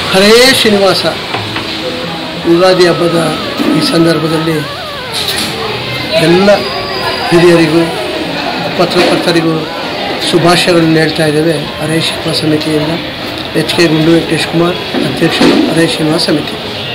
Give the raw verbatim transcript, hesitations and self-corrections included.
ಹರೇ ಶ್ರೀನಿವಾಸ. ಯುಗಾದಿ ಹಬ್ಬದ ಈ ಸಂದರ್ಭದಲ್ಲಿ ಎಲ್ಲ ಹಿರಿಯರಿಗೂ ಪತ್ರಕರ್ತರಿಗೂ ಶುಭಾಶಯಗಳನ್ನು ಹೇಳ್ತಾ ಇದ್ದೇವೆ. ಹರೇ ಶ್ರೀನಿವಾಸ ಸಮಿತಿಯಿಂದ ಎಚ್ ಕೆ ಗುಂಡು ವೆಂಕಟೇಶ್ ಕುಮಾರ್, ಅಧ್ಯಕ್ಷರು, ಹರೇ ಶ್ರೀನಿವಾಸ ಸಮಿತಿ.